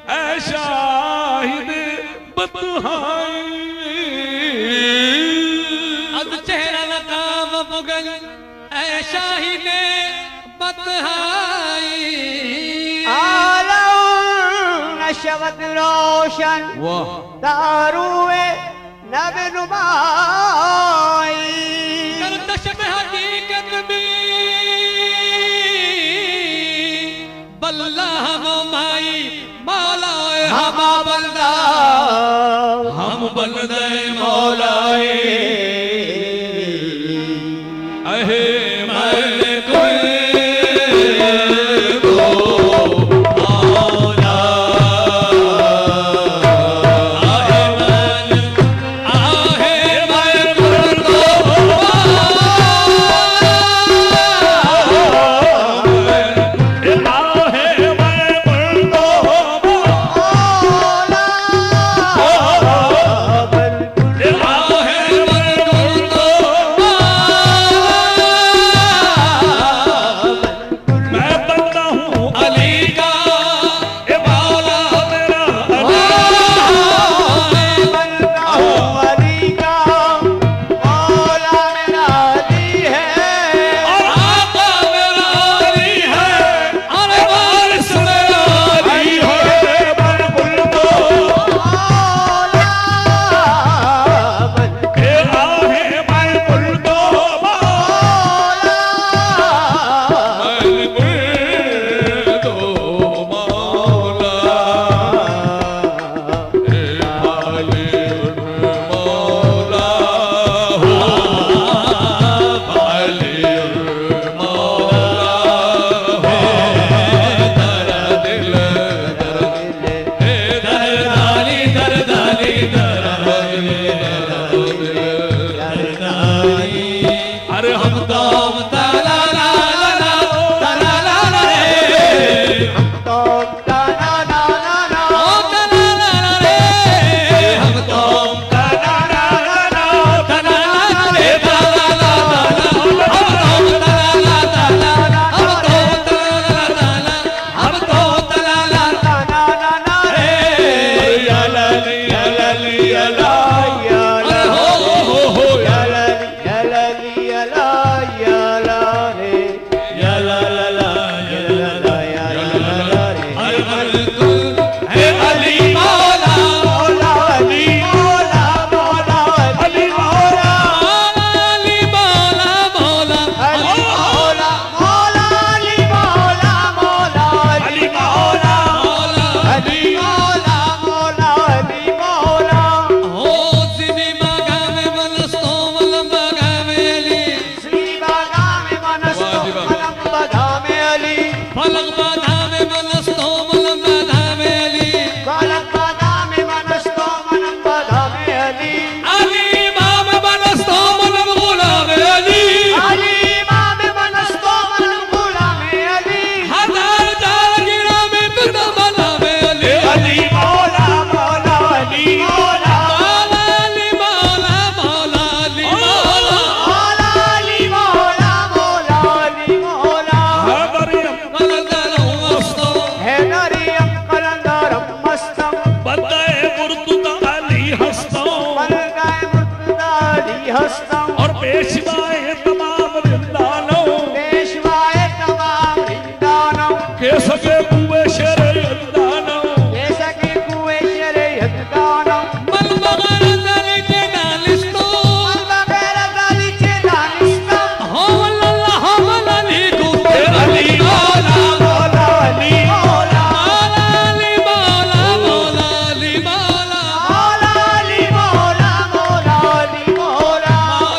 ऐ शाहिद बतहाई अज चेहरा नकाब मुगल ऐ शाहिद बतहाई नशवत रोशन दारुए नब नुमाई गर्दश में हकीकत भी बल्ला हम माई मौलाए हम बल्दा हम बल्दे मौलाए अहे और पेशवाए तमाम रिंदानों के सके कुए शेरे रिंदानों के सके कुए शेरे रिंदानों मल बगैर दली के नालिस्तो हो अल्लाह अली को अली मौला मौला अली मौला अली मौला मौला अली मौला अली मौला मौला अली मौला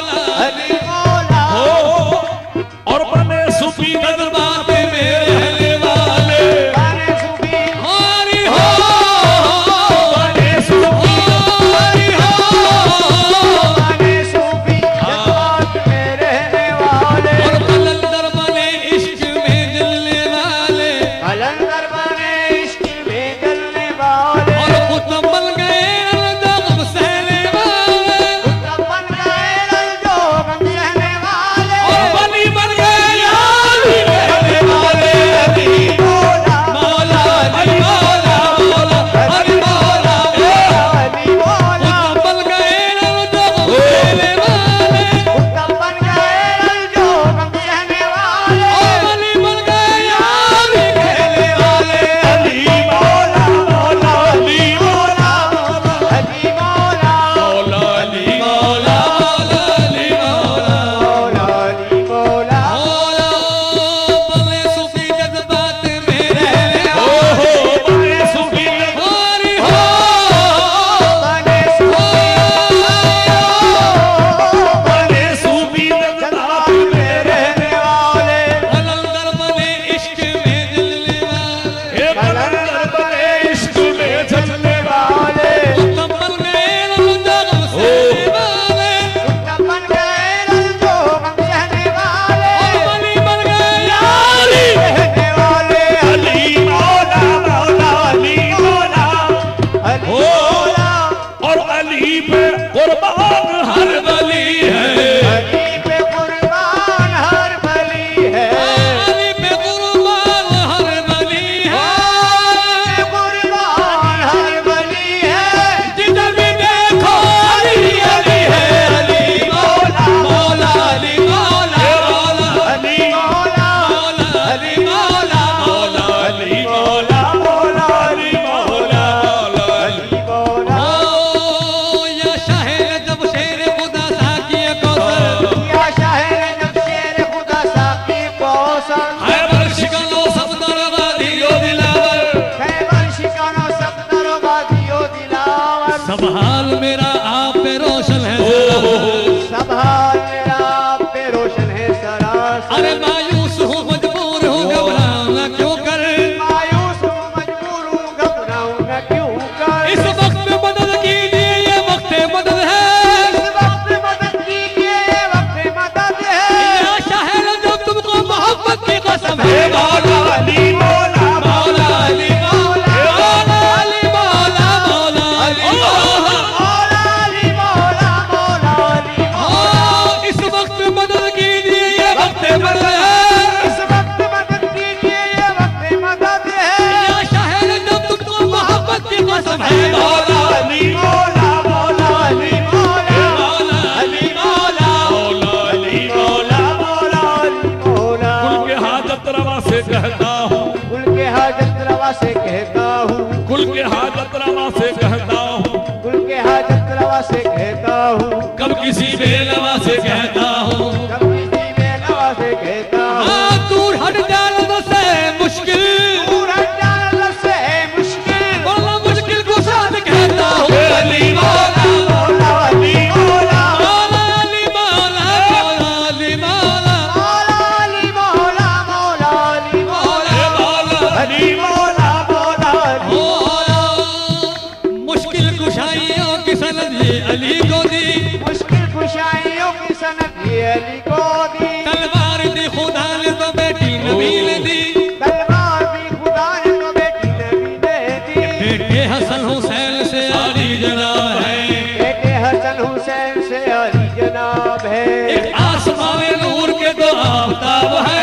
के हाजत रवा से कहता हूँ, गुल के हाजत रवा से कहता हूँ, कब किसी बेलवा से कहता हूँ, कब किसी बेलवा से कहता हूँ। दूर हट जाने से मुश्किल, दूर हट जाने से मुश्किल, बोला मुश्किल को साथ कहता हूँ। अली मौला मौला अली मौला, मौला अली मौला, मौला अली मौला, मौला अली मौला, मौला अली मौला, अली मौला, मौला अली मौला। मुश्किल कुशाइयों की सनद ये अली को दी, मुश्किल खुशाइयों की सनद ये अली को दी। तलवार दी खुदा ने तो बेटी नबी ने दी, तलवार भी खुदा ने तो बेटी नबी ने दी। बेटे हसन हुसैन से अली जनाब है, बेटे हसन हुसैन से अली जनाब है। एक आसमां में नूर के दो आफताब है,